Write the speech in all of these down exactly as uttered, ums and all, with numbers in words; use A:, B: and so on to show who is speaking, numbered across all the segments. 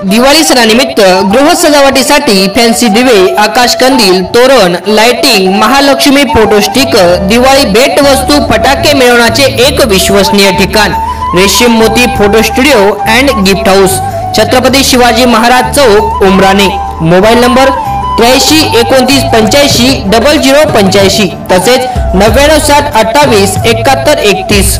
A: दिवाळी सणानिमित्त गृह सजावटीसाठी फॅन्सी दिवे, आकाश कंदील, तोरण, lighting, Mahalakshmi photo sticker, Diwali भेट वस्तू, फटाके मिळवण्याचे एक विश्वसनीय ठिकाण Reshim Moti photo studio and gift house, Chhatrapati Shivaji Maharaj चौक, उमराणे। मोबाईल नंबर त्र्याऐंशी एकोणतीस पंच्याऐंशी डबल झिरो पंच्याऐंशी तसेच नव्याण्णव साठ अठ्ठावीस एकाहत्तर एकतीस।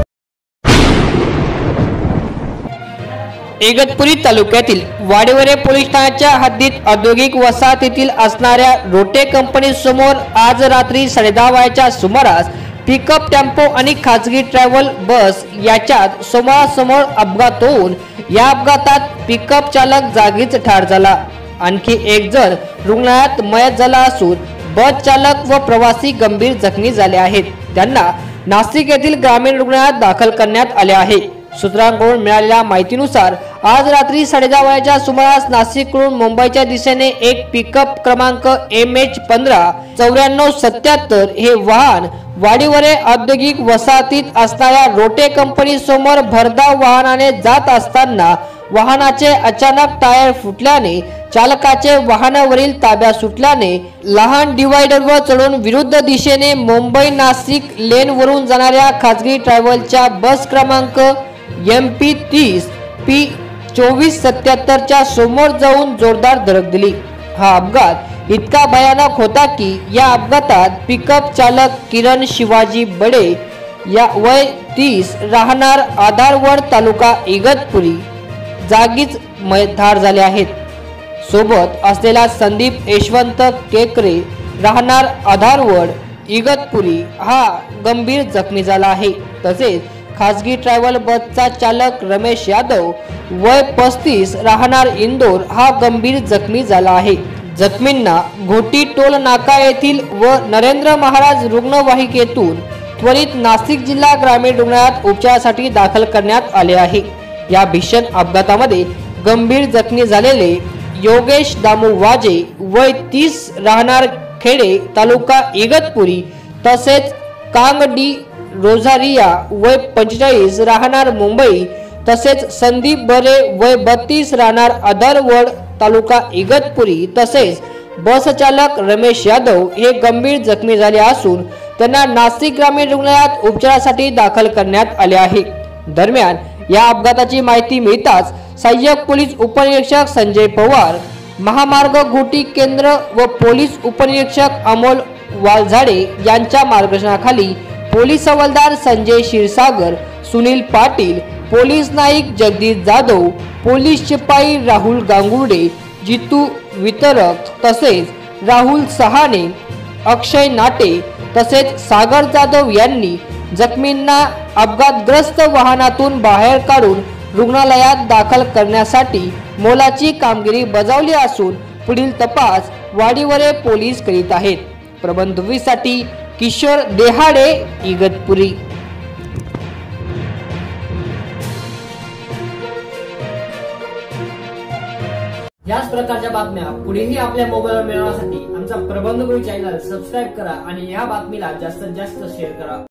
A: इगतपुरी तालुक्यातील वाडीवरे पोलीस ठाण्याच्या हद्दीत औद्योगिक वसाहतीतील असणाऱ्या रोटे कंपनी समोर आज रात्री साडेदहा वाजेच्या सुमारास पिकअप टेम्पो आणि खासगी ट्रॅव्हल बस याच्यात समोरासमोर अपघात होऊन या अपघातात पिकअप चालक जागीच ठार झाला। आणखी एक जण रुग्णालयात मयत झाला असून बस चालक व प्रवासी गंभीर जखमी झाले आहेत। त्यांना नाशिक येथील ग्रामीण रुग्णालयात दाखल करण्यात आले आहे। सूत्रांकडून मिळालेल्या माहितीनुसार आज रात्री साडेदहा वाजेच्या सुमारास नाशिककडून मुंबईच्या दिशेने एक पिकअप क्रमांक एम एच पंधरा चौऱ्याण्णव सत्याहत्तर हे वाहन वाडीवरे औद्योगिक वसाहतीत असणाऱ्या रोटे कंपनी समोर भरधाव वाहनाने जात असताना वाहनाचे अचानक टायर फुटल्याने चालकाचे वाहनावरील ताब्या सुटल्याने लहान डिवायडरवर चढून विरुद्ध दिशेने मुंबई नाशिक लेन वरून जाणाऱ्या खासगी ट्रॅव्हलच्या बस क्रमांक एम पी तीस पी चोवीस सत्याहत्तर च्या समोर जाऊन जोरदार धडक दिली। हा अपघात इतका भयानक होता की या अपघातात पिकअप चालक किरण शिवाजी बडे या वय तीस राहणार आधारवड तालुका इगतपुरी जागीच ठार झाले आहेत। सोबत असलेला संदीप यशवंत केकरे राहणार आधारवड इगतपुरी हा गंभीर जखमी झाला आहे। तसेच खासगी ट्रॅव्हल बसचा चालक रमेश यादव वय पस्तीस राहणार इंदोर हा गंभीर जखमी झाला आहे। जखमींना घोटी टोल नाका येथील व नरेंद्र महाराज रुग्णवाहिकेतून त्वरित नाशिक जिल्हा ग्रामीण रुग्णालयात उपचारासाठी दाखल करण्यात आले आहे। या भीषण अपघातामध्ये गंभीर जखमी झालेले योगेश दामू वाजे वय तीस राहणार खेडे तालुका इगतपुरी तसेच कांगडी रोझारिया वय पंचेचाळीस राहणार मुंबई तसेच संदीप बरे वय बत्तीस राहणार अधरवड तालुका इगतपुरी तसेच बस चालक रमेश यादव हे गंभीर जखमी झाले असून त्यांना नाशिक ग्रामीण रुग्णालयात उपचारासाठी दाखल करण्यात आले आहे। दरम्यान या अपघाताची माहिती मिळताच सहाय्यक पोलीस उपनिरीक्षक संजय पवार, महामार्ग घोटी केंद्र व पोलीस उपनिरीक्षक अमोल वालझाडे यांच्या मार्गदर्शनाखाली पोलीस हवालदार संजय क्षीरसागर, सुनील पाटील, पोलीस नाईक जगदीश जाधव, पोलीस शिपाई राहुल गांगुर्डे, जितू वितरक तसेच राहुल सहाने, अक्षय नाटे तसेच सागर जाधव यांनी जखमींना अपघातग्रस्त वाहनातून बाहेर काढून रुग्णालयात दाखल करण्यासाठी मोलाची कामगिरी बजावली असून पुढील तपास वाडीवरे पोलीस करीत आहेत। प्रबंधवीसाठी किशोर देहाडे, इगतपुरी। याच प्रकारच्या बातम्या पुढेही आपल्या मोबाईलवर मिळवण्यासाठी आमचा प्रबंधभूमी चॅनल सबस्क्राईब करा आणि या बातमीला जास्तीत जास्त शेअर करा।